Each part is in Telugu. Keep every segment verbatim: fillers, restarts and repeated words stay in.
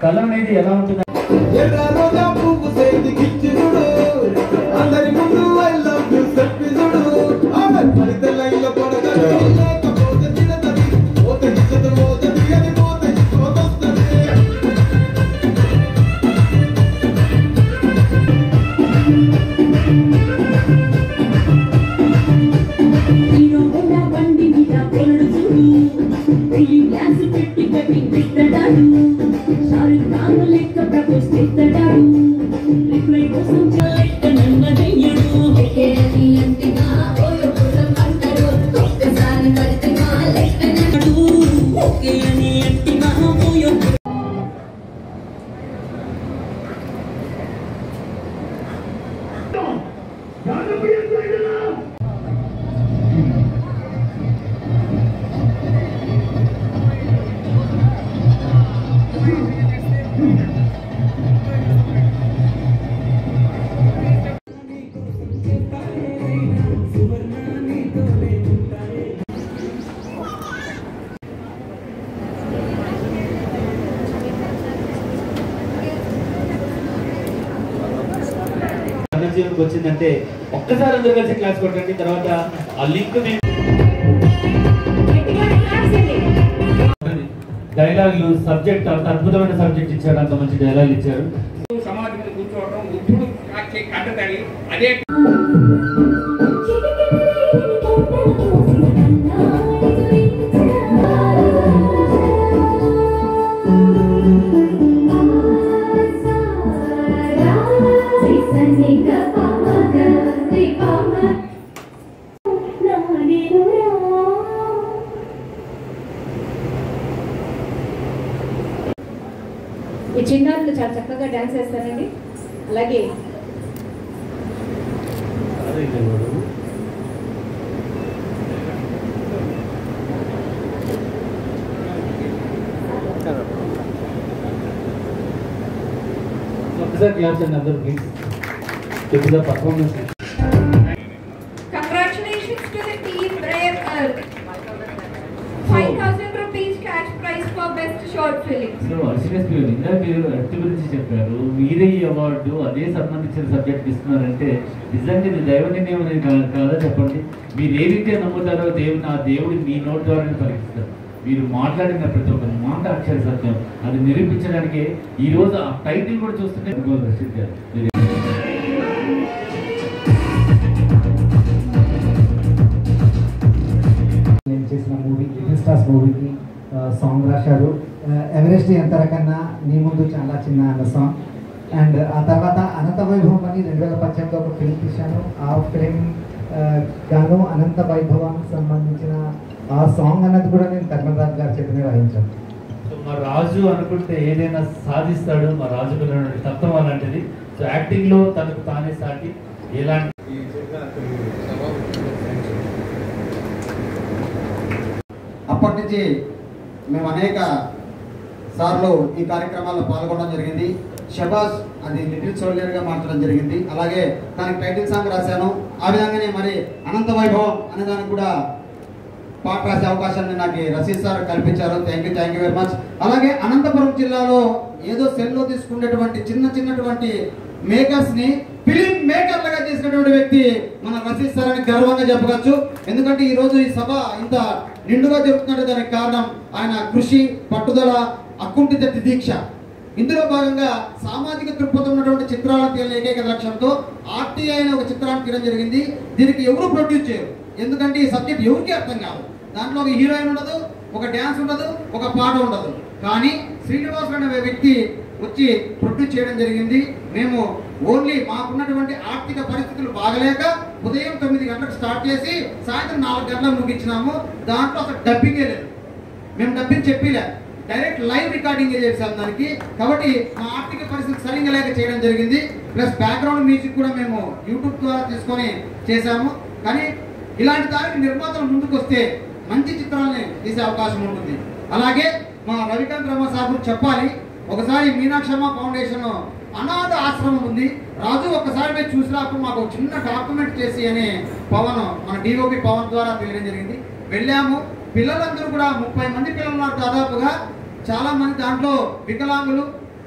కళ అనేది ఎలా ఉంటుంది? వచ్చిందంటే ఒక్కసారి అందరూ కలిసి క్లాస్ కొట్టండి. తర్వాత ఆ లింక్ డైలాగులు సబ్జెక్ట్ అంత అద్భుతమైన సబ్జెక్ట్ ఇచ్చారు, అంత మంచి డైలాగ్ ఇచ్చారు. సమాజం మీద కూర్చోవడం ఉప్పుడు కట్టతడి అదే ఈ చిన్నారులు చాలా చక్కగా డాన్స్ చేస్తారండి. అలాగే ఒకసారి క్లాస్ అండి అందరూ ప్లీజ్. ఇప్పుడు performance. Congratulations to the team Brave Earth. five thousand rupees cash prize for best short film. So Arshinesh garu ఇందాక మీరు అర్త్ గురించి చెప్పారు. మీరే ఈ అవార్డు అదే సంబంధించిన సబ్జెక్ట్ ఇస్తున్నారంటే నిజంగా ఇది దైవ నిర్ణయం అనేది కాదా చెప్పండి. మీరు ఏదైతే నమ్ముతారో దేవుని ఆ దేవుడు మీ నోటి ద్వారానే పలికిస్తారు. మీరు మాట్లాడిన ప్రతి ఒక్క మాట అక్షర సత్యం. అది నిరూపించడానికి ఈ రోజు ఆ టైటిల్ కూడా చూస్తుంటే రషీద్ గారు నేను చేసిన మూవీ లిటిల్ స్టార్స్ మూవీకి సాంగ్ రాశారు. ఎవరెస్ట్ ఎంతరకన్నా నీ ముందు చాలా చిన్న అన్న సాంగ్. అండ్ ఆ తర్వాత అనంత వైభవం అని రెండు వేల పద్దెనిమిదిలో ఒక ఫిల్మ్ తీశాను. ఆ ఫిల్మ్ గాను అనంత వైభవానికి సంబంధించిన ఆ సాంగ్ అన్నది కూడా నేను కర్మరాజ్ గారి చేతనే వాయించాను. సో మా రాజు అనుకుంటే ఏదైనా సాధిస్తాడు. మా రాజు పిల్లలు తత్వం అలాంటిది. సో యాక్టింగ్లో తనకు తానే సాటి ఎలాంటి అప్పటి నుంచి మేము అనేక సార్లు ఈ కార్యక్రమాల్లో పాల్గొనడం జరిగింది. షబాజ్ అది లిటిల్ సోల్జర్గా మార్చడం జరిగింది. అలాగే దానికి టైటిల్ సాంగ్ రాశాను. ఆ విధంగానే మరి అనంత వైభవం అనే దానికి కూడా పాట రాసే అవకాశాన్ని నాకు రషీద్ సార్ కల్పించారు. Thank you thank you very much. అలాగే అనంతపురం జిల్లాలో ఏదో సెల్లో తీసుకునేటువంటి చిన్న చిన్నటువంటి మేకర్స్ ని ఫిలిం మేకర్లుగా చేసినటువంటి వ్యక్తి మన రషీద్ సార్ అని గర్వంగా చెప్పవచ్చు. ఎందుకంటే ఈ రోజు ఈ సభ ఇంత నిండుగా జరుగుతున్నట్టు దానికి కారణం ఆయన కృషి, పట్టుదల, అకుంఠిత దీక్ష. ఇందులో భాగంగా సామాజిక దృక్పథం ఉన్నటువంటి చిత్రాలను తీయాలని ఏకైక లక్ష్యంతో ఆర్టీఐ అనే ఒక చిత్రాన్ని తీయడం జరిగింది. దీనికి ఎవరు ప్రొడ్యూస్ చేయరు, ఎందుకంటే ఈ సబ్జెక్ట్ ఎవరికి అర్థం కాదు. దాంట్లో ఒక హీరోయిన్ ఉండదు, ఒక డ్యాన్స్ ఉండదు, ఒక పాట ఉండదు. కానీ శ్రీనివాస్ అనే వ్యక్తి వచ్చి ప్రొడ్యూస్ చేయడం జరిగింది. మేము ఓన్లీ మాకున్నటువంటి ఆర్థిక పరిస్థితులు బాగలేక ఉదయం తొమ్మిది గంటలకు స్టార్ట్ చేసి సాయంత్రం నాలుగు గంటలకు ముగించినాము. దాంట్లో అసలు డబ్బింగే లేదు, మేము డబ్బింగ్ చెప్పిలే, డైరెక్ట్ లైవ్ రికార్డింగ్ చేసాం దానికి. కాబట్టి మా ఆర్థిక పరిస్థితి సరిగ్గా లేక చేయడం జరిగింది. ప్లస్ బ్యాక్గ్రౌండ్ మ్యూజిక్ కూడా మేము యూట్యూబ్ ద్వారా తీసుకొని చేసాము. కానీ ఇలాంటి దానికి నిర్మాతలు ముందుకు వస్తే మంచి చిత్రాలని తీసే అవకాశం ఉంటుంది. అలాగే మా రవికాంత్ రమ సార్ చెప్పాలి, ఒకసారి మీనాక్షమ్మ ఫౌండేషన్ అనాథ ఆశ్రమం ఉంది, రాజు ఒక్కసారి మీరు చూసినప్పుడు మాకు చిన్న డాక్యుమెంట్ చేసి అని పవన్ మన డిఓపి పవన్ ద్వారా తెలియడం జరిగింది. వెళ్ళాము. పిల్లలందరూ కూడా ముప్పై మంది పిల్లలు ఉన్నారు దాదాపుగా. చాలా మంది దాంట్లో వికలాంగులు,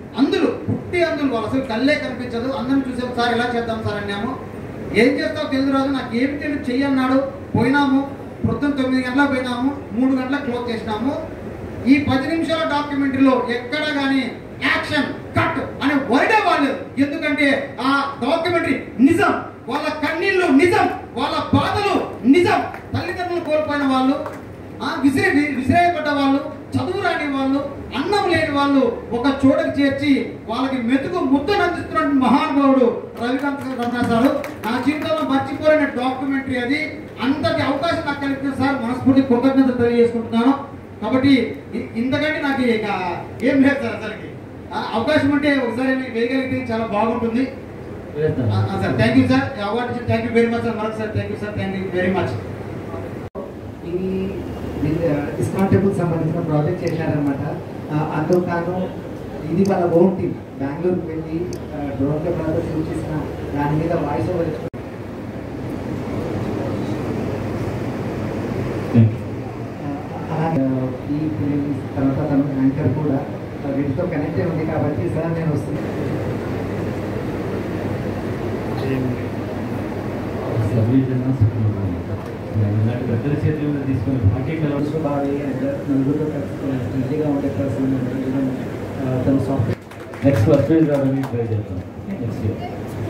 అందులు పుట్టి అందులు వాళ్ళు అసలు కళ్ళే కనిపించదు. అందరం చూసాం, సార్ ఎలా చేద్దాం సార్ అన్నాము. ఏం చేస్తావు తెలుగు రాదు, నాకు ఏమి తెలియదు చెయ్యి అన్నాడు. పోయినాము, పొద్దున్న తొమ్మిది గంటలకు పోయినాము, మూడు గంటలకు క్లోజ్ చేసినాము. ఈ పది నిమిషాల డాక్యుమెంటరీలో ఎక్కడ కానీ యాక్షన్ కట్ అనే వర్డే వాళ్ళు. ఎందుకంటే ఆ డాక్యుమెంటరీ నిజం, వాళ్ళ కన్నీళ్లు నిజం, వాళ్ళ బాధలు నిజం. తల్లిదండ్రులు కోల్పోయిన వాళ్ళు, విసిరే విసిరేయబడ్డ వాళ్ళు, చదువు రాని వాళ్ళు, అన్నం లేని వాళ్ళు ఒక చోటకి చేర్చి వాళ్ళకి మెతుకు ముద్దను అందిస్తున్న మహానుభావుడు రవికాంత్ రమణాచారు. నా జీవితంలో మర్చిపోయిన డాక్యుమెంటరీ అది. అంతటి అవకాశం నాకు కలిగిన సార్ మనస్ఫూర్తి కృతజ్ఞతలు తెలియజేసుకుంటున్నాను. కాబట్టి ఇంతకంటే నాకు ఇక ఏం లేదు సార్. అసలుకి అవకాశం ఉంటే ఒకసారి వేయగలిగితే చాలా బాగుంటుంది sir. Thank you sir, award thank you very much sir. మరొక sir thank you sir, thank you very much. ఇది ఇస్కాన్ టెంపుల్ సంబంధించిన ప్రాజెక్ట్ చేశారనమాట. అందుకు కాను ఇది వాళ్ళ ఓన్ టీమ్ బెంగళూరుకి వెళ్ళి డ్రోన్ కెమెరాతో షూట్ చేసిన దాని మీద వాయిస్ ఓవర్ ఇచ్చుకున్నారు. అలాగే ఈ తర్వాత తన యాంకర్ కూడా వీటితో కనెక్ట్ అయి ఉంది కాబట్టి సార్ నేను వస్తున్నాను. పెద్దల చేతుల్లో తీసుకుని పార్టీ బాగా నలుగురితో కలిసి ఉండే పర్సన్ తన సాఫ్ట్వేర్ నెక్స్ట్ ఫస్ట్ రావడానికి ట్రై చేద్దాం next year.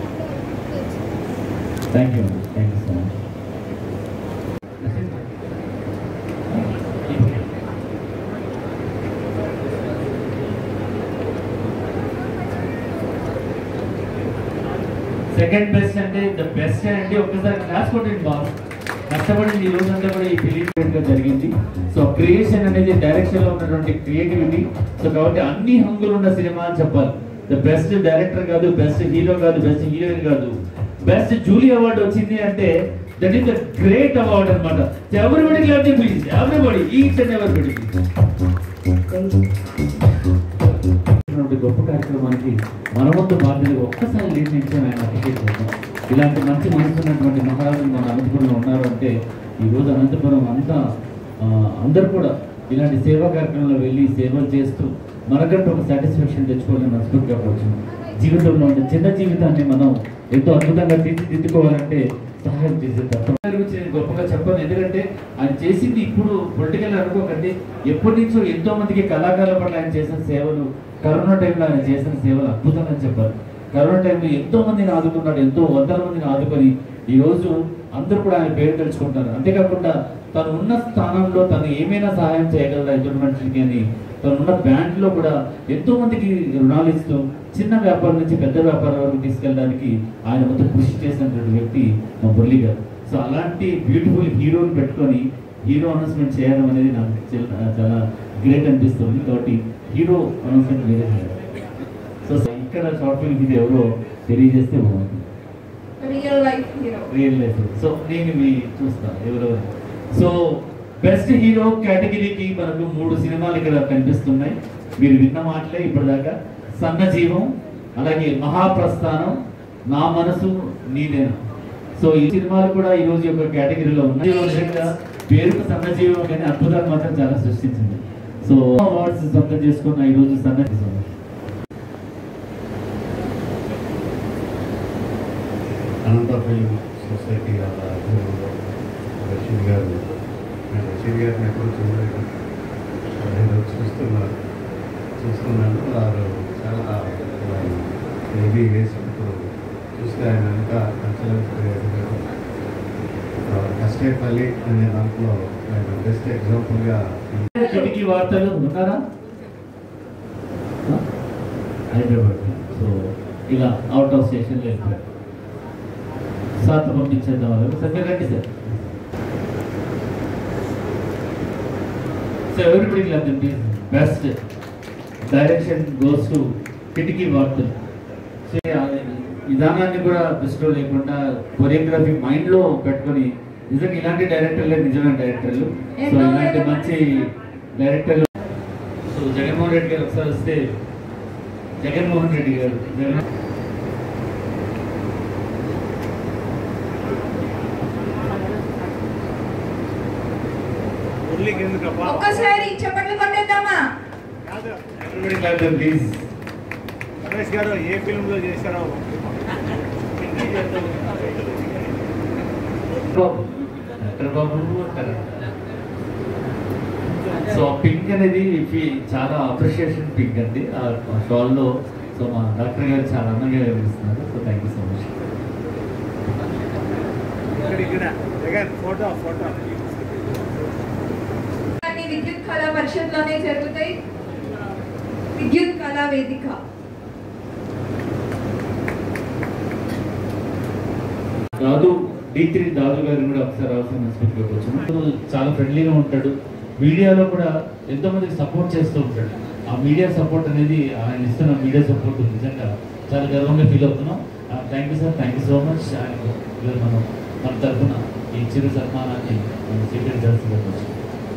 Thank you thank you so much. Second best అంటే ద బెస్ట్ అంటే ఒక్కసారి క్లాస్ కొట్టండి బాగా కష్టపడింది. ఈ రోజు అంతా కూడా ఈ ఫిలిం గా జరిగింది. సో క్రియేషన్ అనేది డైరెక్షన్ లో ఉన్నటువంటి క్రియేటివిటీ. సో కాబట్టి అన్ని హంగులు ఉన్న సినిమా అని చెప్పాలి. ద బెస్ట్ డైరెక్టర్ కాదు, బెస్ట్ హీరో కాదు, బెస్ట్ హీరోయిన్ కాదు, బెస్ట్ జూలీ అవార్డు వచ్చింది అంటే that is the great award అనమాట. Everybody clap please, everybody each and everybody. గొప్ప కార్యక్రమానికి మన వంతు బాధ్యత ఒక్కసారి లీడ్ నిమిషం ఆయన అప్రిషియేట్ చేద్దాం. ఇలాంటి మంచి మనసున్నటువంటి మహారాజులు మన అనంతపురంలో ఉన్నారు అంటే ఈరోజు అనంతపురం అంతా అందరూ కూడా ఇలాంటి సేవా కార్యక్రమంలో వెళ్ళి సేవలు చేస్తూ మనకంటూ ఒక సాటిస్ఫాక్షన్ తెచ్చుకోవాలని మనస్ఫూర్తిగా వచ్చింది. జీవితంలో ఉండే చిన్న జీవితాన్ని మనం ఎంతో అద్భుతంగా తీర్చిదిద్దుకోవాలంటే సహాయం చేసే తత్వం గురించి నేను గొప్పగా చెప్పాను. ఎందుకంటే ఆయన చేసింది ఇప్పుడు పొలిటికల్ అనుకోకండి, ఎప్పటి నుంచో ఎంతో మందికి కళాకారుల పట్ల ఆయన చేసిన సేవలు, కరోనా టైంలో ఆయన చేసిన సేవలు అద్భుతంగా చెప్పారు. కరోనా టైంలో ఎంతో మందిని ఆదుకున్నాడు, ఎంతో వందల మందిని ఆదుకొని ఈరోజు అందరూ కూడా ఆయన పేరు తెలుసుకుంటారు. అంతేకాకుండా తను ఉన్న స్థానంలో తను ఏమైనా సహాయం చేయగలరా ఎదుటి మనుషులకి అని తనున్న బ్యాంక్లో కూడా ఎంతో మందికి రుణాలు ఇస్తూ చిన్న వ్యాపారం నుంచి పెద్ద వ్యాపారం వరకు తీసుకెళ్ళడానికి ఆయన మొత్తం కృషి చేసినటువంటి వ్యక్తి మా మురళి గారు. సో అలాంటి బ్యూటిఫుల్ హీరోని పెట్టుకొని హీరో అనౌన్స్మెంట్ చేయడం అనేది నాకు చాలా గ్రేట్ అనిపిస్తుంది. కాబట్టి హీరో అనౌన్స్మెంట్ వేరే చేయాలి. సో ఇక్కడ షార్ట్ ఫిల్మ్ ఇది ఎవరో తెలియజేస్తే బాగుంటుంది. Real life hero real life. So నేను ఇవి చూస్తాను ఎవరెవరు. సో బెస్ట్ హీరో కేటగిరీకి మనకు మూడు సినిమాలు ఇక్కడ కనిపిస్తున్నాయి. మీరు విన్న మాటలే ఇప్పటిదాకా. సన్నజీవం, అలాగే మహాప్రస్థానం, నా మనసు నీదేనా. సో ఈ సినిమాలు కూడా ఈ రోజు యొక్క కేటగిరీలో ఉన్నాయి. పేరుకు సన్నజీవం కానీ అద్భుతాలు మాత్రం చాలా సృష్టించింది. సో అవార్డ్స్ సొంతం చేసుకున్న ఈ రోజు సన్నజీవం అనంత ఫిల్మ్ సొసైటీ రషీద్ గారు, నేను రషీద్ గారిని ఎప్పుడు చూడలేదు, నేను చూస్తున్నారు చూస్తున్నాను వారు చాలా హెవీ వేసినప్పుడు చూస్తే ఆయన అంతా నచ్చలేదు. కష్టపల్లి అనే దాంట్లో ఆయన బెస్ట్ ఎగ్జాంపుల్గా. కిటికీ వార్తలు ఉన్నారా హైదరాబాద్. సో ఇలా అవుట్ ఆఫ్ స్టేషన్లో వెళ్ళిపోయారు. సార్ పంపించేద్దాం వాళ్ళకి. సార్ మీరు రండి sir. So everybody clap best direction goes to కిటికీ వార్తలు. విధానాన్ని కూడా దృష్టిలో లేకుండా కొరియోగ్రఫీ మైండ్లో పెట్టుకొని నిజంగా ఇలాంటి డైరెక్టర్లే నిజమైన డైరెక్టర్లు. సో ఇలాంటి మంచి డైరెక్టర్లు. సో జగన్మోహన్ రెడ్డి గారు ఒకసారి వస్తే, జగన్మోహన్ రెడ్డి గారు జగన్ ఒక్కసారి చప్పట్లు కొట్టేద్దామా? ప్లీజ్. రమేష్ గారు ఏ ఫిల్మ్లో చేశారో బాబు డాక్టర్ బాబు అంటారు. సో ఆ పింక్ అనేది ఫీ- చాలా అప్రిషియేషన్ పింక్ అండి ఆ షాల్లో. సో మా డాక్టర్ గారు చాలా అందంగా కనిపిస్తున్నారు. So thank you so much. ఇక్కడ ఇక్కడ జగన్ ఫోటో ఫోటో అన్ని విద్యుత్ కళా పరిషత్లోనే జరుగుతాయి. విద్యుత్ కళా వేదిక దాదు డి త్రీ దాదు గారు కూడా ఒకసారి అవసరం హాస్పిటల్కి వచ్చాను. చాలా ఫ్రెండ్లీగా ఉంటాడు. మీడియాలో కూడా ఎంతో మందికి సపోర్ట్ చేస్తూ ఉంటాడు. ఆ మీడియా సపోర్ట్ అనేది ఆయన ఇస్తున్న మీడియా సపోర్ట్ నిజంగా చాలా గర్వంగా ఫీల్ అవుతున్నాం. Thank you sir, thank you so much. ఆయన మనం మన తరఫున ఈ చిరు సన్మానాన్ని మనం స్వీకరించాల్సిందిగా వచ్చాం.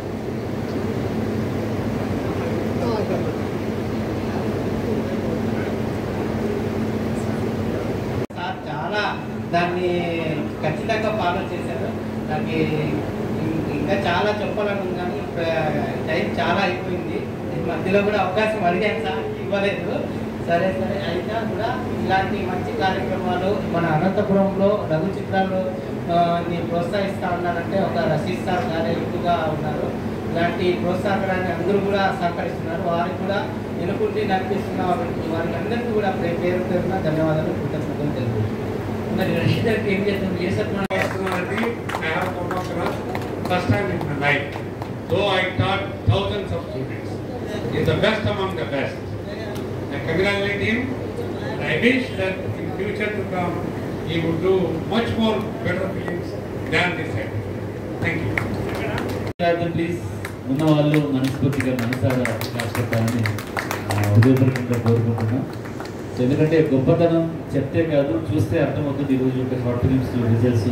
సార్ చాలా దాన్ని ఖచ్చితంగా ఫాలో చేశారు. దానికి ఇంకా చాలా చెప్పాలని ఉంది కానీ టైం చాలా అయిపోయింది. ఈ మధ్యలో కూడా అవకాశం అడిగాను సార్, ఇవ్వలేదు. సరే సరే అయినా కూడా ఇలాంటి మంచి కార్యక్రమాలు మన అనంతపురంలో లఘు చిత్రాలు ని ప్రోత్సహిస్తూ ఉన్నారంటే ఒక రషీద్ సార్ గారు ఎక్కువగా ఉన్నారు. ఇలాంటి ప్రోత్సాహకాన్ని అందరూ కూడా సహకరిస్తున్నారు. వారికి కూడా ఎన్నుకుంటే నడిపిస్తున్న వారికి అందరికీ కూడా పేరు పేరున ధన్యవాదాలు కృతజ్ఞతలు తెలుపుతున్నాను. మరి రషీద్ గారికి ఏం చేస్తాం చేస్తున్నారు? I have come across first time in my life. Though I taught thousands of students, he is the best among the best. I congratulate him. I wish that in future to come, he would do much more better films than this time. Thank you. Please ఉన్న వాళ్ళు మనస్ఫూర్తిగా మనసారా రాష్ట్రపతాన్ని హృదయపూర్వకంగా కోరుకుంటున్నాం. ఎందుకంటే గొప్పతనం చెప్తే కాదు, చూస్తే అర్థమవుతుంది. ఈరోజు ఒక షార్ట్ ఫిలిమ్స్ రిజల్ట్స్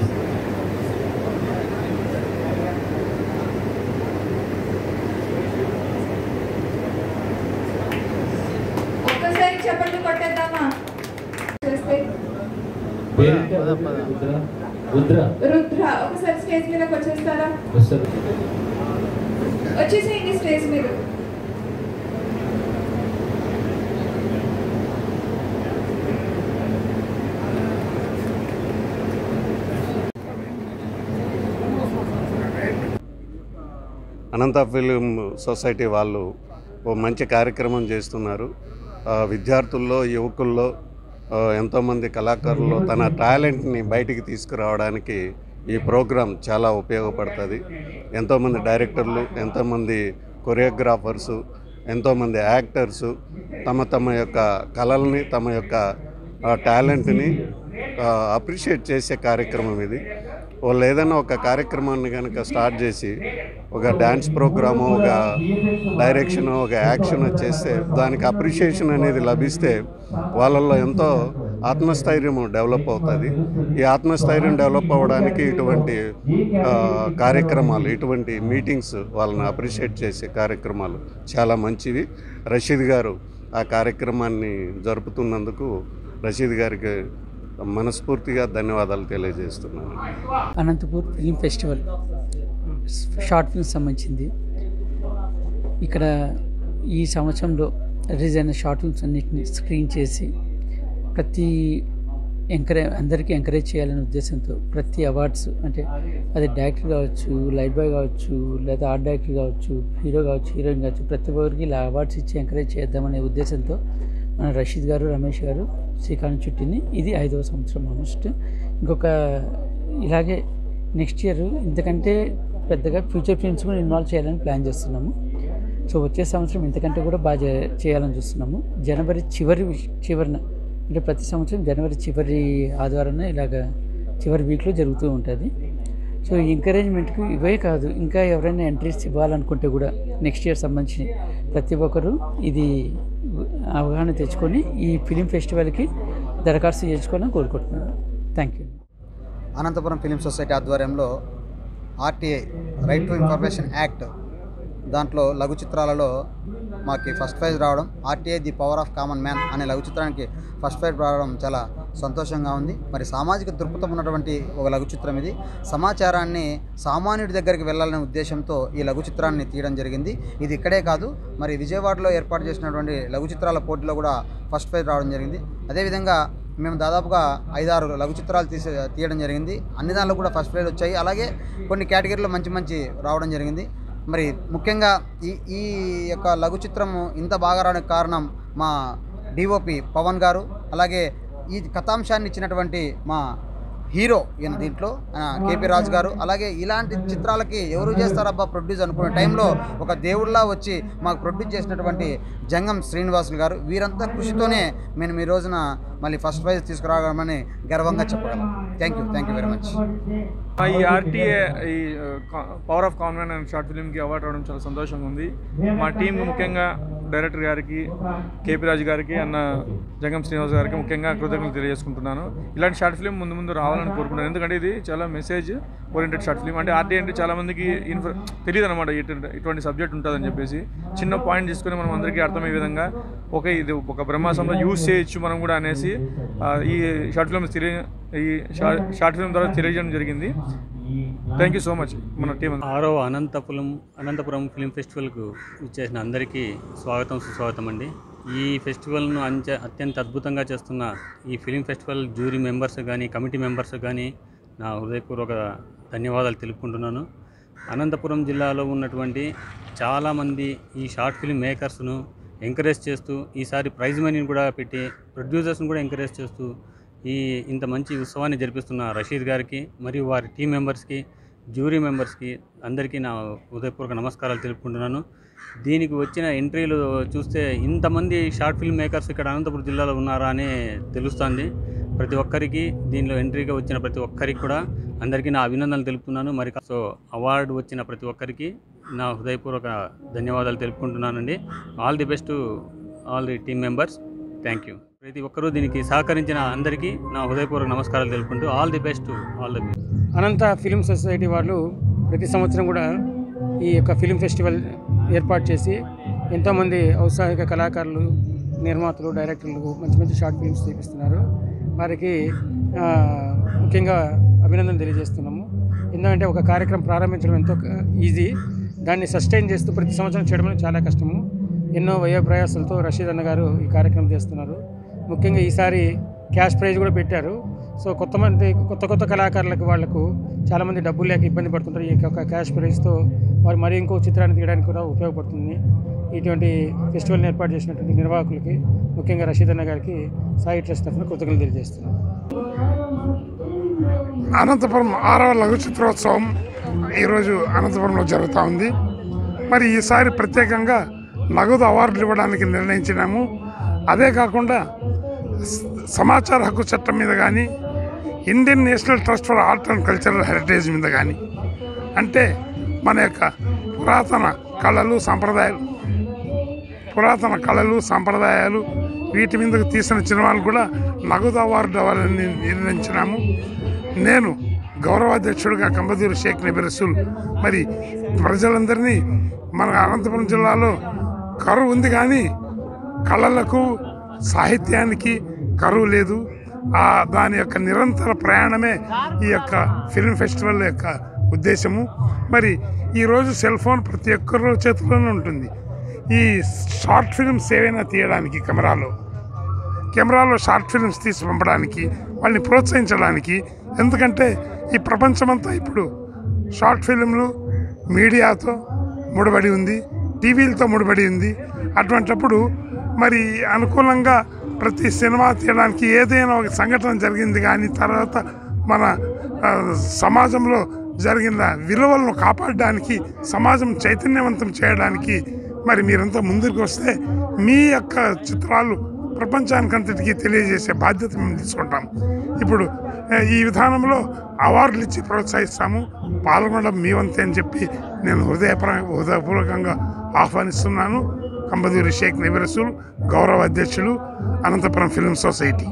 ఒక్కసారి చప్పట్లు కొట్టేద్దామా? రుద్ర రుద్ర రుద్ర ఒకసారి స్టేజ్ మీదకి వచ్చేస్తారా? వస్తారు. వచ్చేసేయండి స్టేజ్ మీద. అనంత ఫిలిం సొసైటీ వాళ్ళు ఓ మంచి కార్యక్రమం చేస్తున్నారు. విద్యార్థుల్లో యువకుల్లో ఎంతోమంది కళాకారులు తన టాలెంట్ని బయటికి తీసుకురావడానికి ఈ ప్రోగ్రాం చాలా ఉపయోగపడుతుంది. ఎంతోమంది డైరెక్టర్లు, ఎంతోమంది కొరియోగ్రాఫర్సు, ఎంతోమంది యాక్టర్సు తమ తమ యొక్క కళల్ని, తమ యొక్క టాలెంట్ని అప్రిషియేట్ చేసే కార్యక్రమం ఇది. వాళ్ళు ఏదైనా ఒక కార్యక్రమాన్ని కనుక స్టార్ట్ చేసి ఒక డ్యాన్స్ ప్రోగ్రాము, ఒక డైరెక్షను, ఒక యాక్షన్ చేస్తే దానికి అప్రిషియేషన్ అనేది లభిస్తే వాళ్ళల్లో ఎంతో ఆత్మస్థైర్యం డెవలప్ అవుతుంది. ఈ ఆత్మస్థైర్యం డెవలప్ అవ్వడానికి ఇటువంటి కార్యక్రమాలు, ఇటువంటి మీటింగ్స్ వాళ్ళని అప్రిషియేట్ చేసే కార్యక్రమాలు చాలా మంచివి. రషీద్ గారు ఆ కార్యక్రమాన్ని జరుపుతున్నందుకు రషీద్ గారికి మనస్ఫూర్తిగా ధన్యవాదాలు తెలియజేస్తున్నాను. Anantapur film festival short films సంబంధించింది. ఇక్కడ ఈ సంవత్సరంలో రిలీజ్ అయిన షార్ట్ ఫిల్మ్స్ అన్నింటినీ స్క్రీన్ చేసి ప్రతి ఎంకరేజ్ అందరికీ ఎంకరేజ్ చేయాలనే ఉద్దేశంతో ప్రతి అవార్డ్స్, అంటే అది డైరెక్టర్ కావచ్చు, లైట్ బాయ్ కావచ్చు, లేదా ఆర్ట్ డైరెక్టర్ కావచ్చు, హీరో కావచ్చు, హీరోయిన్ కావచ్చు, ప్రతి ఒక్కరికి ఇలా అవార్డ్స్ ఇచ్చి ఎంకరేజ్ చేద్దామనే ఉద్దేశంతో మన రషీద్ గారు, రమేష్ గారు శ్రీకారం చుట్టింది. ఇది ఐదవ సంవత్సరం ఆల్మోస్ట్. ఇంకొక ఇలాగే నెక్స్ట్ ఇయర్ ఇంతకంటే పెద్దగా ఫ్యూచర్ ఫిల్మ్స్ కూడా ఇన్వాల్వ్ చేయాలని ప్లాన్ చేస్తున్నాము. సో వచ్చే సంవత్సరం ఇంతకంటే కూడా బాగా చేయాలని చూస్తున్నాము. జనవరి చివరి చివరిన, అంటే ప్రతి సంవత్సరం జనవరి చివరి ఆదివారాన ఇలాగ చివరి వీక్లో జరుగుతూ ఉంటుంది. సో ఎంకరేజ్మెంట్కి ఇవే కాదు, ఇంకా ఎవరైనా ఎంట్రీస్ ఇవ్వాలనుకుంటే కూడా నెక్స్ట్ ఇయర్ సంబంధించి ప్రతి ఒక్కరూ ఇది అవగాహన తెచ్చుకొని ఈ ఫిలిం ఫెస్టివల్కి దరఖాస్తు చేసుకోవాలని కోరుకుంటున్నాను. Thank you. Anantapuram film society ఆధ్వర్యంలో RTI right to information act దాంట్లో లఘు చిత్రాలలో మాకు ఫస్ట్ ప్రైజ్ రావడం, RTI the power of common man అనే లఘు చిత్రానికి ఫస్ట్ ప్రైజ్ రావడం చాలా సంతోషంగా ఉంది. మరి సామాజిక దృక్పథం ఉన్నటువంటి ఒక లఘు చిత్రం ఇది. సమాచారాన్ని సామాన్యుడి దగ్గరికి వెళ్ళాలనే ఉద్దేశంతో ఈ లఘు చిత్రాన్ని తీయడం జరిగింది. ఇది ఇక్కడే కాదు, మరి విజయవాడలో ఏర్పాటు చేసినటువంటి లఘు చిత్రాల పోటీలో కూడా ఫస్ట్ ప్రైజ్ రావడం జరిగింది. అదేవిధంగా మేము దాదాపుగా ఐదారు లఘు చిత్రాలు తీసి తీయడం జరిగింది. అన్ని దానిలో కూడా ఫస్ట్ ప్రైజ్ వచ్చాయి. అలాగే కొన్ని కేటగిరీలో మంచి మంచి రావడం జరిగింది. మరి ముఖ్యంగా ఈ ఈ యొక్క లఘు చిత్రము ఇంత బాగా రావడానికి కారణం మా డిఓపి పవన్ గారు, అలాగే ఈ కథాంశాన్ని ఇచ్చినటువంటి మా హీరో ఈయన దీంట్లో కేపీ రాజు గారు. అలాగే ఇలాంటి చిత్రాలకి ఎవరు చేస్తారబ్బా ప్రొడ్యూస్ అనుకునే టైంలో ఒక దేవుళ్ళ వచ్చి మాకు ప్రొడ్యూస్ చేసినటువంటి జంగం శ్రీనివాసులు గారు. వీరంతా కృషితోనే మేము ఈ రోజున మళ్ళీ ఫస్ట్ ప్రైజ్ తీసుకురాగలమని గర్వంగా చెప్పగలం. Thank you thank you very much. ఈ ఆర్టీఏ ఈ power of common and short ఫిల్మ్కి అవార్డు రావడం చాలా సంతోషంగా ఉంది. మా టీం ముఖ్యంగా డైరెక్టర్ గారికి, కేపీ రాజు గారికి, అన్న జంగం శ్రీనివాస్ గారికి ముఖ్యంగా కృతజ్ఞతలు తెలియజేసుకుంటున్నాను. ఇలాంటి షార్ట్ ఫిల్మ్ ముందు ముందు రావాలని కోరుకుంటున్నాను. ఎందుకంటే ఇది చాలా మెసేజ్ ఓరియంటెడ్ షార్ట్ ఫిల్మ్. అంటే ఆర్టీఏ అంటే చాలామందికి ఇన్ఫర్ తెలియదు అనమాట, ఇటువంటి సబ్జెక్ట్ ఉంటుందని చెప్పేసి. చిన్న పాయింట్ తీసుకొని మనం అందరికీ అర్థమయ్యే విధంగా ఒక ఇది ఒక బ్రహ్మాసంలో యూజ్ చేయొచ్చు మనం కూడా అనేసి ఈ షార్ట్ ఫిల్మ్ తెలియ ఈ షార్ట్ ఫిల్మ్ ద్వారా తెలియజేయడం జరిగింది. Thank you so much. మన టీం ఆరో అనంతపురం అనంతపురం ఫిల్మ్ ఫెస్టివల్కు ఇచ్చేసిన అందరికీ స్వాగతం సుస్వాగతం అండి. ఈ ఫెస్టివల్ను అంచె అత్యంత అద్భుతంగా చేస్తున్న ఈ ఫిలిం ఫెస్టివల్ జ్యూరీ మెంబర్స్ కానీ, కమిటీ మెంబర్స్ కానీ నా హృదయపూర్వక ధన్యవాదాలు తెలుపుకుంటున్నాను. అనంతపురం జిల్లాలో ఉన్నటువంటి చాలామంది ఈ షార్ట్ ఫిల్మ్ మేకర్స్ను ఎంకరేజ్ చేస్తూ, ఈసారి ప్రైజ్ మనీని కూడా పెట్టి ప్రొడ్యూసర్స్ని కూడా ఎంకరేజ్ చేస్తూ ఈ ఇంత మంచి ఉత్సవాన్ని జరిపిస్తున్న రషీద్ గారికి మరియు వారి టీం మెంబర్స్కి, జ్యూరీ మెంబర్స్కి అందరికీ నా హృదయపూర్వక నమస్కారాలు తెలుపుకుంటున్నాను. దీనికి వచ్చిన ఎంట్రీలు చూస్తే ఇంతమంది షార్ట్ ఫిల్మ్ మేకర్స్ ఇక్కడ అనంతపురం జిల్లాలో ఉన్నారా అని తెలుస్తుంది. ప్రతి ఒక్కరికి దీనిలో ఎంట్రీగా వచ్చిన ప్రతి ఒక్కరికి కూడా అందరికీ నా అభినందనలు తెలుపుతున్నాను. మరి సో అవార్డు వచ్చిన ప్రతి ఒక్కరికి నా హృదయపూర్వక ధన్యవాదాలు తెలుపుకుంటున్నానండి. All the best all the team members. Thank you. ప్రతి ఒక్కరూ దీనికి సహకరించిన అందరికీ నా హృదయపూర్వక నమస్కారాలు తెలుపుకుంటూ all the best all the best. Anantha film society వాళ్ళు ప్రతి సంవత్సరం కూడా ఈ యొక్క ఫిలిం ఫెస్టివల్ ఏర్పాటు చేసి ఎంతోమంది ఔత్సాహిక కళాకారులు, నిర్మాతలు, డైరెక్టర్లు మంచి మంచి షార్ట్ ఫిల్మ్స్ చూపిస్తున్నారు. వారికి ముఖ్యంగా అభినందన తెలియజేస్తున్నాము. ఎందుకంటే ఒక కార్యక్రమం ప్రారంభించడం ఎంతో ఈజీ, దాన్ని సస్టైన్ చేస్తూ ప్రతి సంవత్సరం చేయడం చాలా కష్టము. ఎన్నో వ్యయ ప్రయాసాలతో రషీద్ అన్న గారు ఈ కార్యక్రమం చేస్తున్నారు. ముఖ్యంగా ఈసారి క్యాష్ ప్రైజ్ కూడా పెట్టారు. సో కొత్త మంది కొత్త కొత్త కళాకారులకు వాళ్లకు చాలామంది డబ్బులు లేక ఇబ్బంది పడుతుంటారు. ఈ యొక్క క్యాష్ ప్రైజ్తో వారు మరి ఇంకో చిత్రాన్ని తీయడానికి కూడా ఉపయోగపడుతుంది. ఇటువంటి ఫెస్టివల్ని ఏర్పాటు చేసినటువంటి నిర్వాహకులకి, ముఖ్యంగా రషీద్ అన్న గారికి సాయి ట్రస్ట్ తరఫున కృతజ్ఞతలు తెలియజేస్తున్నాను. అనంతపురం ఆరవ లఘు చిత్రోత్సవం ఈరోజు అనంతపురంలో జరుగుతూ ఉంది. మరి ఈసారి ప్రత్యేకంగా నగదు అవార్డులు ఇవ్వడానికి నిర్ణయించినాము. అదే కాకుండా సమాచార హక్కు చట్టం మీద కానీ, Indian national trust for art and cultural heritage మీద కానీ, అంటే మన యొక్క పురాతన కళలు సంప్రదాయాలు పురాతన కళలు సంప్రదాయాలు వీటి మీదకు తీసిన సినిమాలు కూడా నగదు అవార్డు అవ్వాలని నిర్ణయించినాము. నేను గౌరవాధ్యక్షుడిగా కంబదూరు షేక్ నబీ రసూల్ మరి ప్రజలందరినీ, మన అనంతపురం జిల్లాలో కరువు ఉంది కానీ కళలకు, సాహిత్యానికి కరువు లేదు. దాని యొక్క నిరంతర ప్రయాణమే ఈ యొక్క ఫిల్మ్ ఫెస్టివల్ యొక్క ఉద్దేశము. మరి ఈరోజు సెల్ ఫోన్ ప్రతి ఒక్కరి చేతిలోనే ఉంటుంది. ఈ షార్ట్ ఫిల్మ్స్ ఏవైనా తీయడానికి కెమెరాలో కెమెరాలో షార్ట్ ఫిల్మ్స్ తీసి పంపడానికి, వాళ్ళని ప్రోత్సహించడానికి, ఎందుకంటే ఈ ప్రపంచమంతా ఇప్పుడు షార్ట్ ఫిల్మ్లు మీడియాతో ముడిపడి ఉంది, టీవీలతో ముడిపడి ఉంది. అటువంటప్పుడు మరి అనుకూలంగా ప్రతి సినిమా తీయడానికి ఏదైనా ఒక సంఘటన జరిగింది కానీ, తర్వాత మన సమాజంలో జరిగిన విలువలను కాపాడడానికి, సమాజం చైతన్యవంతం చేయడానికి మరి మీరంతా ముందుకు వస్తే మీ యొక్క చిత్రాలు ప్రపంచానికంతటికీ తెలియజేసే బాధ్యత మేము తీసుకుంటాం. ఇప్పుడు ఈ విధానంలో అవార్డులు ఇచ్చి ప్రోత్సహిస్తాము. పాల్గొనడం మీ వంతే అని చెప్పి నేను హృదయపర హృదయపూర్వకంగా ఆహ్వానిస్తున్నాను. కంబదూరి షేక్ నబీ రసూల్, గౌరవ అధ్యక్షులు, అనంతపురం ఫిల్మ్ సొసైటీ.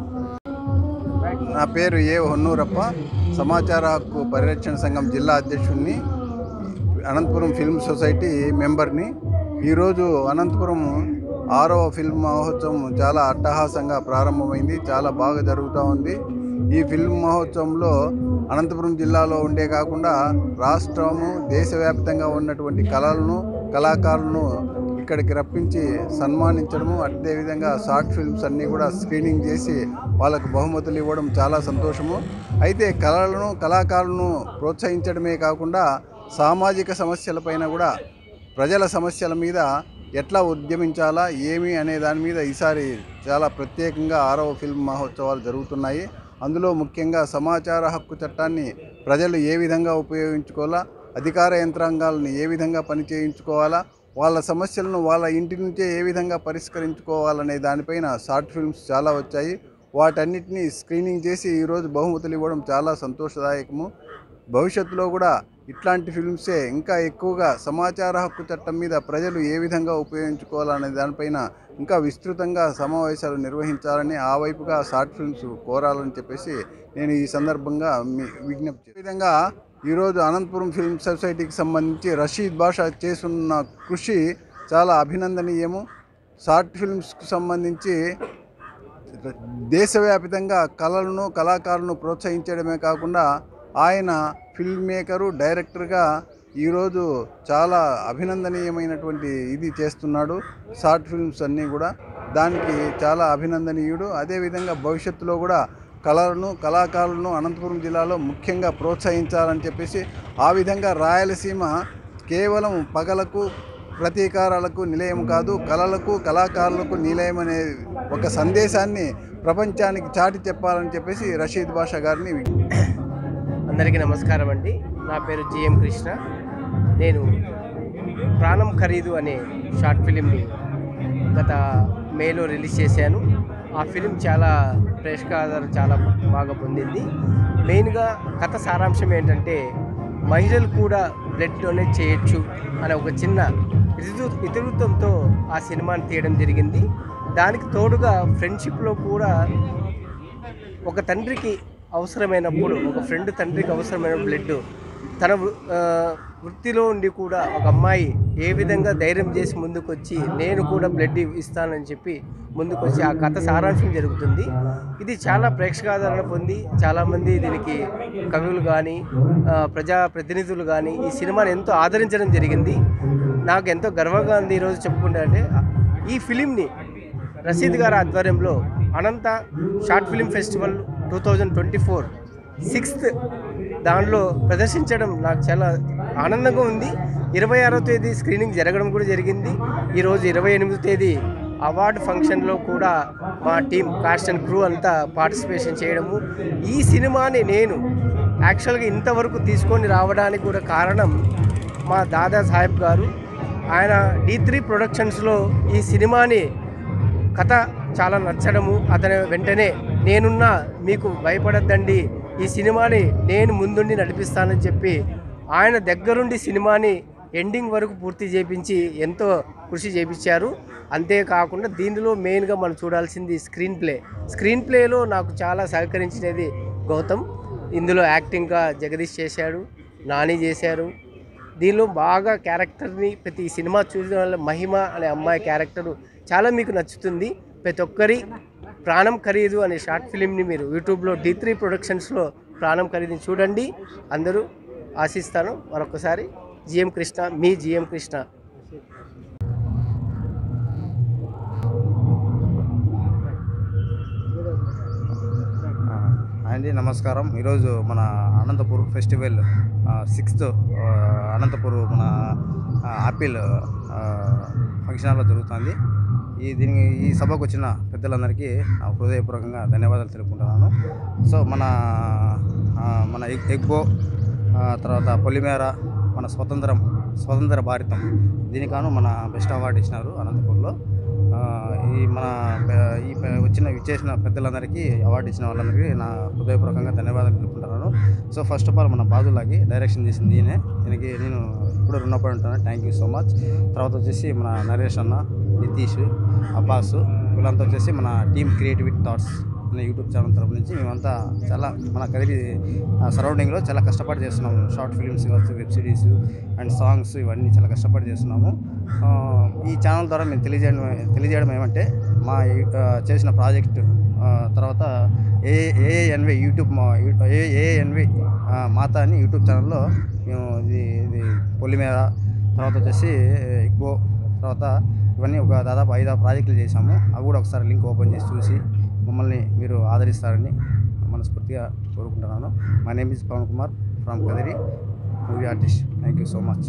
నా పేరు ఏ హొన్నూరప్ప, సమాచార హక్కు పరిరక్షణ సంఘం జిల్లా అధ్యక్షుడిని, అనంతపురం ఫిల్మ్ సొసైటీ మెంబర్ని. ఈరోజు అనంతపురం ఆరవ ఫిల్మ్ మహోత్సవం చాలా అట్టహాసంగా ప్రారంభమైంది. చాలా బాగా జరుగుతూ ఉంది. ఈ ఫిల్మ్ మహోత్సవంలో అనంతపురం జిల్లాలో ఉండే కాకుండా రాష్ట్రము దేశవ్యాప్తంగా ఉన్నటువంటి కళలను కళాకారులను ఇక్కడికి రప్పించి సన్మానించడము, అదేవిధంగా షార్ట్ ఫిల్మ్స్ అన్నీ కూడా స్క్రీనింగ్ చేసి వాళ్ళకు బహుమతులు ఇవ్వడం చాలా సంతోషము. అయితే కళలను కళాకారులను ప్రోత్సహించడమే కాకుండా సామాజిక సమస్యలపైన కూడా ప్రజల సమస్యల మీద ఎట్లా ఉద్యమించాలా ఏమి అనే దాని మీద ఈసారి చాలా ప్రత్యేకంగా ఆరవ ఫిల్మ్ మహోత్సవాలు జరుగుతున్నాయి. అందులో ముఖ్యంగా సమాచార హక్కు చట్టాన్ని ప్రజలు ఏ విధంగా ఉపయోగించుకోవాలా, అధికార యంత్రాంగాలను ఏ విధంగా పనిచేయించుకోవాలా, వాళ్ళ సమస్యలను వాళ్ళ ఇంటి నుంచే ఏ విధంగా పరిష్కరించుకోవాలనే దానిపైన షార్ట్ ఫిల్మ్స్ చాలా వచ్చాయి. వాటన్నిటినీ స్క్రీనింగ్ చేసి ఈరోజు బహుమతులు ఇవ్వడం చాలా సంతోషదాయకము. భవిష్యత్తులో కూడా ఇట్లాంటి ఫిల్మ్సే ఇంకా ఎక్కువగా సమాచార హక్కు చట్టం మీద ప్రజలు ఏ విధంగా ఉపయోగించుకోవాలనే దానిపైన ఇంకా విస్తృతంగా సమావేశాలు నిర్వహించాలని, ఆ వైపుగా షార్ట్ ఫిల్మ్స్ కోరాలని చెప్పేసి నేను ఈ సందర్భంగా మీ విజ్ఞప్తి. ఈ విధంగా ఈరోజు అనంతపురం ఫిల్మ్ సొసైటీకి సంబంధించి రషీద్ బాషా చేస్తున్న కృషి చాలా అభినందనీయము. షార్ట్ ఫిల్మ్స్కు సంబంధించి దేశవ్యాప్తంగా కళలను కళాకారులను ప్రోత్సహించడమే కాకుండా ఆయన ఫిల్మ్ మేకరు డైరెక్టర్గా ఈరోజు చాలా అభినందనీయమైనటువంటి ఇది చేస్తున్నాడు. షార్ట్ ఫిల్మ్స్ అన్నీ కూడా దానికి చాలా అభినందనీయుడు. అదేవిధంగా భవిష్యత్తులో కూడా కళలను కళాకారులను అనంతపురం జిల్లాలో ముఖ్యంగా ప్రోత్సహించాలని చెప్పేసి, ఆ విధంగా రాయలసీమ కేవలం పగలకు ప్రతీకారాలకు నిలయం కాదు, కళలకు కళాకారులకు నిలయం అనే ఒక సందేశాన్ని ప్రపంచానికి చాటి చెప్పాలని చెప్పేసి రషీద్ బాషా గారిని. అందరికీ నమస్కారం అండి. నా పేరు జిఎం కృష్ణ. నేను ప్రాణం ఖరీదు అనే షార్ట్ ఫిలింని గత మేలో రిలీజ్ చేశాను. ఆ ఫిలిం చాలా ప్రేక్షక ఆదరణ చాలా బాగా పొందింది. మెయిన్గా కథ సారాంశం ఏంటంటే, మహిళలు కూడా బ్లడ్ డొనేట్ చేయొచ్చు అనే ఒక చిన్న ఇతివృ ఇతివృత్తంతో ఆ సినిమాని తీయడం జరిగింది. దానికి తోడుగా ఫ్రెండ్షిప్లో కూడా ఒక తండ్రికి అవసరమైనప్పుడు, ఒక ఫ్రెండ్ తండ్రికి అవసరమైన బ్లడ్ తన వృత్తిలో ఉండి కూడా ఒక అమ్మాయి ఏ విధంగా ధైర్యం చేసి ముందుకొచ్చి నేను కూడా బ్లడ్ ఇస్తానని చెప్పి ముందుకొచ్చి ఆ కథ సారాంశం జరుగుతుంది. ఇది చాలా ప్రేక్షకాదరణ పొంది చాలామంది దీనికి కవులు కానీ ప్రజాప్రతినిధులు కానీ ఈ సినిమాని ఎంతో ఆదరించడం జరిగింది. నాకు ఎంతో గర్వంగా ఉంది ఈరోజు చెప్పుకుంటే. అంటే ఈ ఫిలింని రషీద్ గారి ఆధ్వర్యంలో Anantha short film festival two thousand twenty four sixth దానిలో ప్రదర్శించడం నాకు చాలా ఆనందంగా ఉంది. ఇరవై ఆరో తేదీ స్క్రీనింగ్ జరగడం కూడా జరిగింది. ఈరోజు ఇరవై ఎనిమిదో తేదీ అవార్డు ఫంక్షన్లో కూడా మా టీం కాస్ట్ అండ్ క్రూ అంతా పార్టిసిపేషన్ చేయడము. ఈ సినిమాని నేను యాక్చువల్గా ఇంతవరకు తీసుకొని రావడానికి కూడా కారణం మా దాదా సాహెబ్ గారు. ఆయన డి త్రీ ప్రొడక్షన్స్లో ఈ సినిమాని కథ చాలా నచ్చడము, అతని వెంటనే నేనున్నా మీకు భయపడద్దండి, ఈ సినిమాని నేను ముందుండి నడిపిస్తానని చెప్పి ఆయన దగ్గరుండి సినిమాని ఎండింగ్ వరకు పూర్తి చేయించి ఎంతో కృషి చేయించారు. అంతేకాకుండా దీనిలో మెయిన్గా మనం చూడాల్సింది స్క్రీన్ ప్లే. స్క్రీన్ ప్లేలో నాకు చాలా సహకరించినది గౌతమ్. ఇందులో యాక్టింగ్గా జగదీష్ చేశాడు, నాని చేశారు. దీనిలో బాగా క్యారెక్టర్ని ప్రతి సినిమా చూసిన వల్ల మహిమ అనే అమ్మాయి క్యారెక్టరు చాలా మీకు నచ్చుతుంది. ప్రతి ఒక్కరి ప్రాణం ఖరీదు అనే షార్ట్ ఫిలింని మీరు యూట్యూబ్లో డి త్రీ ప్రొడక్షన్స్లో ప్రాణం ఖరీదుని చూడండి. అందరూ ఆశిస్తాను. మరొకసారి జిఎం కృష్ణ, మీ జిఎం కృష్ణ. అండి నమస్కారం. ఈరోజు మన అనంతపూర్ ఫెస్టివల్ సిక్స్త్ అనంతపూర్ మన ఆపిల్ ఫంక్షన్ హాల్లో జరుగుతుంది. ఈ దీనికి ఈ సభకు వచ్చిన పెద్దలందరికీ హృదయపూర్వకంగా ధన్యవాదాలు తెలుపుకుంటున్నాను. సో మన మన ఎగ్బో తర్వాత పొలిమేర, మన స్వతంత్రం స్వతంత్ర భారతం దీనికాను మన బెస్ట్ అవార్డు ఇచ్చినారు అనంతపూర్లో. ఈ మన ఈ వచ్చిన విచ్చేసిన పెద్దలందరికీ అవార్డు ఇచ్చిన వాళ్ళందరికీ నా హృదయపూర్వకంగా ధన్యవాదాలు తెలుపుకుంటున్నాను. సో ఫస్ట్ ఆఫ్ ఆల్ మన బాదులాగి డైరెక్షన్ చేసింది ఈయనే. దీనికి నేను ఇప్పుడు రుణపడి ఉంటాను. Thank you so much. తర్వాత వచ్చేసి మన నరేష్ అన్న, నితీష్, అబ్బాస్ వీళ్ళంతా వచ్చేసి మన టీమ్ క్రియేటివిటీ థాట్స్ అనే యూట్యూబ్ ఛానల్ తరపు నుంచి మేమంతా చాలా మన కదిరి సరౌండింగ్లో చాలా కష్టపడి చేస్తున్నాము. షార్ట్ ఫిల్మ్స్ కావచ్చు, వెబ్ సిరీస్ అండ్ సాంగ్స్ ఇవన్నీ చాలా కష్టపడి చేస్తున్నాము. ఈ ఛానల్ ద్వారా మేము తెలియజేయడం తెలియజేయడం ఏమంటే మా చేసిన ప్రాజెక్ట్ తర్వాత ఏ ఏఎన్వి యూట్యూబ్ ఏఎన్వి మాత అని యూట్యూబ్ ఛానల్లో మేము ఇది ఇది పొలిమేర తర్వాత వచ్చేసి ఇగ్బో తర్వాత ఇవన్నీ ఒక దాదాపు ఐదు ప్రాజెక్టులు చేశాము. అవి కూడా ఒకసారి లింక్ ఓపెన్ చేసి చూసి మమ్మల్ని మీరు ఆదరిస్తారని మనస్ఫూర్తిగా కోరుకుంటున్నాను. My name is Pavan Kumar from Kadiri, movie artist. Thank you so much.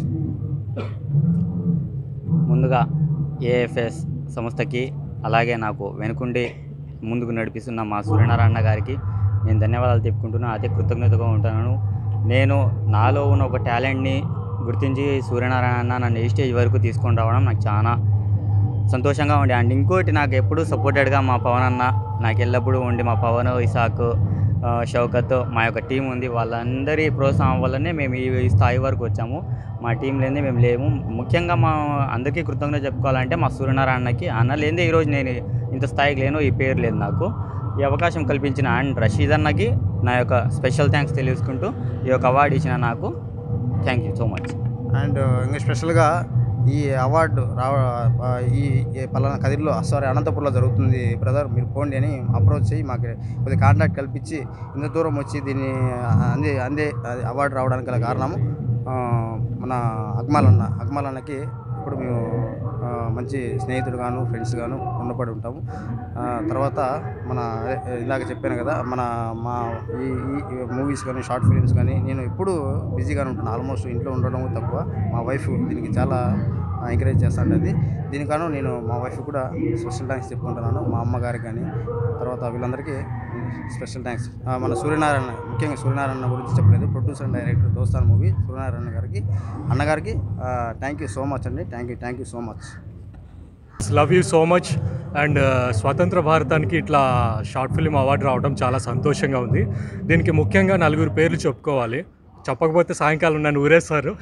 ముందుగా ఏఎఫ్ఎస్ సంస్థకి అలాగే నాకు వెనుకుండి ముందుకు నడిపిస్తున్న మా సూర్యనారాయణ గారికి నేను ధన్యవాదాలు చెప్పుకుంటున్నాను. అదే కృతజ్ఞతగా ఉంటాను. నేను నాలో ఉన్న ఒక టాలెంట్ని గుర్తించి సూర్యనారాయణ నన్ను ఈ స్టేజ్ వరకు తీసుకొని రావడం నాకు చాలా సంతోషంగా ఉండే. అండ్ ఇంకోటి నాకు ఎప్పుడూ సపోర్టెడ్గా మా పవన్ అన్న నాకు ఎల్లప్పుడూ ఉండి మా పవన్, ఇసాక్, షౌకత్ మా యొక్క టీం ఉంది. వాళ్ళందరి ప్రోత్సాహం వల్లనే మేము ఈ స్థాయి వరకు వచ్చాము. మా టీం లేదే మేము లేము. ముఖ్యంగా మా అందరికీ కృతజ్ఞత చెప్పుకోవాలంటే మా సూర్యనారాయణకి, అన్న లేదే ఈరోజు నేను ఇంత స్థాయికి లేను, ఈ పేరు లేదు నాకు. ఈ అవకాశం కల్పించిన అండ్ రషీద్ అన్నకి నా యొక్క స్పెషల్ థ్యాంక్స్ తెలుసుకుంటూ ఈ యొక్క అవార్డు ఇచ్చిన నాకు thank you so much. And ఇంకా స్పెషల్గా ఈ అవార్డు రావ ఈ పలానా కదిరిలో సారీ అనంతపురంలో జరుగుతుంది బ్రదర్, మీరు పోండి అని అప్రోచ్ చేయి మాకు కొద్దిగా కాంటాక్ట్ కల్పించి ఇంత దూరం వచ్చి దీన్ని అందే అందే అవార్డు రావడానికి గల కారణము మన అక్మల్ అన్న. అక్మల్ అన్నకి ఇప్పుడు మేము మంచి స్నేహితుడు గాను ఫ్రెండ్స్ గాను ఉండబడి ఉంటాము. తర్వాత మన ఇలాగ చెప్పాను కదా, మన మా ఈ ఈ మూవీస్ కానీ షార్ట్ ఫిలిమ్స్ కానీ నేను ఎప్పుడు బిజీగానే ఉంటాను. ఆల్మోస్ట్ ఇంట్లో ఉండడం తక్కువ. మా వైఫ్ దీనికి చాలా ఎంకరేజ్ చేస్తుంటుంది. దీనికను నేను మా వైఫ్ కూడా స్పెషల్ థ్యాంక్స్ చెప్పుకుంటున్నాను. మా అమ్మగారికి కానీ తర్వాత వీళ్ళందరికీ స్పెషల్ థ్యాంక్స్. మన సూర్యనారాయణ, ముఖ్యంగా సూర్యనారాయణ గురించి చెప్పలేదు, producer and director Dostaan movie Suryanarayana గారికి అన్నగారికి థ్యాంక్ యూ సో మచ్ అండి. Thank you thank you so much. Love you so much. And స్వతంత్ర భారతానికి ఇట్లా షార్ట్ ఫిల్మ్ అవార్డు రావడం చాలా సంతోషంగా ఉంది. దీనికి ముఖ్యంగా నలుగురు పేర్లు చెప్పుకోవాలి, చెప్పకపోతే సాయంకాలం నన్ను ఊరేస్తారు.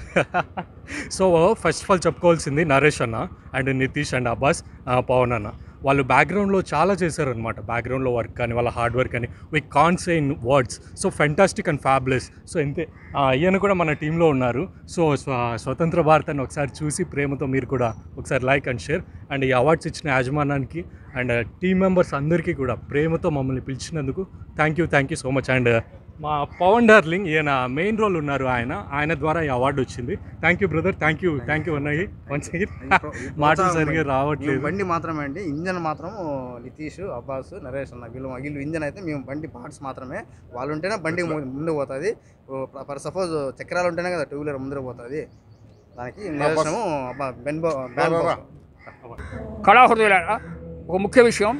సో ఫస్ట్ ఆఫ్ ఆల్ చెప్పుకోవాల్సింది నరేష్ అన్న అండ్ నితీష్ అండ్ అబ్బాస్, పవన్ అన్న. వాళ్ళు బ్యాక్గ్రౌండ్లో చాలా చేశారనమాట. బ్యాక్గ్రౌండ్లో వర్క్ కానీ వాళ్ళ హార్డ్ వర్క్ కానీ we can't say in words. So fantastic and fabulous. So ఇంతే, ఈయన కూడా మన టీంలో ఉన్నారు. సో స్వతంత్ర భారతాన్ని ఒకసారి చూసి ప్రేమతో మీరు కూడా ఒకసారి లైక్ అండ్ షేర్. అండ్ ఈ అవార్డ్స్ ఇచ్చిన యాజమాన్యానికి అండ్ టీమ్ మెంబర్స్ అందరికీ కూడా ప్రేమతో మమ్మల్ని పిలిచినందుకు thank you thank you so much. And మా పవన్ డార్లింగ్ ఈయన మెయిన్ రోల్ ఉన్నారు, ఆయన ఆయన ద్వారా ఈ అవార్డు వచ్చింది. Thank you brother, thank you thank you అన్నయ్య. వన్స్ అగైన్ మాటలు సరిగ్గా రావట్లేదు. బండి మాత్రమే అండి, ఇంజన్ మాత్రం నితీష్, అబ్బాస్, నరేష్ అన్న వీళ్ళు వీళ్ళు ఇంజన్ అయితే మేము బండి పార్ట్స్ మాత్రమే. వాళ్ళు ఉంటేనే బండి ముందుకు పోతుంది. ఫర్ సపోజ్ చక్రాలు ఉంటేనే కదా టూ వీలర్ ముందుకు పోతుంది. దానికి నిదర్శనము బెన్ కళాహృదయుల ఒక ముఖ్య విషయం,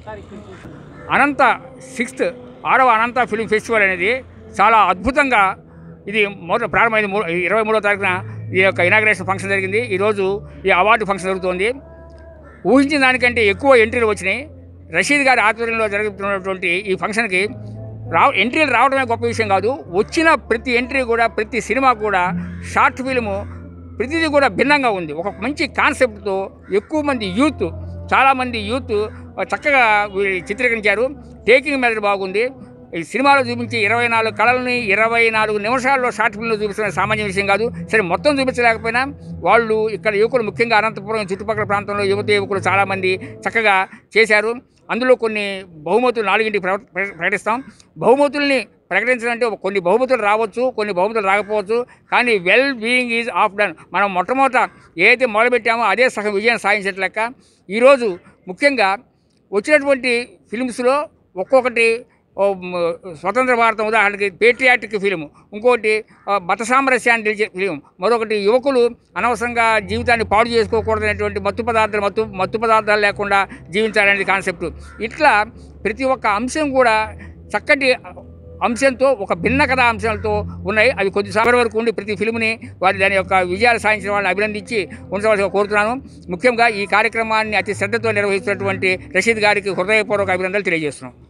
అనంత సిక్స్త్ ఆరవ అనంత ఫిల్మ్ ఫెస్టివల్ అనేది చాలా అద్భుతంగా ఇది మొదట ప్రారంభమైంది. మూ ఇరవై మూడవ తారీఖున ఈ యొక్క ఇనాగ్రేషన్ ఫంక్షన్ జరిగింది. ఈరోజు ఈ అవార్డు ఫంక్షన్ జరుగుతుంది. ఊహించిన దానికంటే ఎక్కువ ఎంట్రీలు వచ్చినాయి. రషీద్ గారి ఆధ్వర్యంలో జరుగుతున్నటువంటి ఈ ఫంక్షన్కి రా ఎంట్రీలు రావడమే గొప్ప విషయం కాదు, వచ్చిన ప్రతి ఎంట్రీ కూడా ప్రతి సినిమా కూడా షార్ట్ ఫిల్ము ప్రతిదీ కూడా భిన్నంగా ఉంది. ఒక మంచి కాన్సెప్ట్తో ఎక్కువ మంది యూత్ చాలామంది యూత్ చక్కగా చిత్రీకరించారు. టేకింగ్ మెథడ్ బాగుంది. ఈ సినిమాలో చూపించి ఇరవై నాలుగు కళలని ఇరవై నాలుగు నిమిషాల్లో షార్ట్ ఫిల్మ్లో చూపించడం సామాన్య విషయం కాదు. సరే మొత్తం చూపించలేకపోయినా వాళ్ళు ఇక్కడ యువకులు ముఖ్యంగా అనంతపురం చుట్టుపక్కల ప్రాంతంలో యువత యువకులు చాలామంది చక్కగా చేశారు. అందులో కొన్ని బహుమతులు నాలుగింటికి ప్రకటిస్తాం. బహుమతుల్ని ప్రకటించాలంటే కొన్ని బహుమతులు రావచ్చు, కొన్ని బహుమతులు రాకపోవచ్చు, కానీ well being is of done. మనం మొట్టమొదట ఏదైతే మొదలుపెట్టామో అదే సగం విజయం సాధించేట లెక్క. ఈరోజు ముఖ్యంగా వచ్చినటువంటి ఫిలిమ్స్లో ఒక్కొక్కటి స్వతంత్ర భారతం ఉదాహరణకి పేట్రియాటిక్ ఫిలిం, ఇంకోటి మత సామరస్యాన్ని తెలిసే ఫిలిం, మరొకటి యువకులు అనవసరంగా జీవితాన్ని పాడు చేసుకోకూడదనేటువంటి మత్తు పదార్థాలు మత్తు మత్తు పదార్థాలు లేకుండా జీవించాలనేది కాన్సెప్ట్. ఇట్లా ప్రతి ఒక్క అంశం కూడా చక్కటి అంశంతో ఒక భిన్న కథా అంశాలతో ఉన్నాయి. అవి కొద్ది సాగర్ వరకు ఉండి ప్రతి ఫిల్మ్ని వారి దాని యొక్క విజయాలు సాధించిన వాళ్ళని అభినందించి ఉంచవలసిగా కోరుతున్నాను. ముఖ్యంగా ఈ కార్యక్రమాన్ని అతి శ్రద్ధతో నిర్వహిస్తున్నటువంటి రషీద్ గారికి హృదయపూర్వక అభినందనలు తెలియజేస్తున్నాం.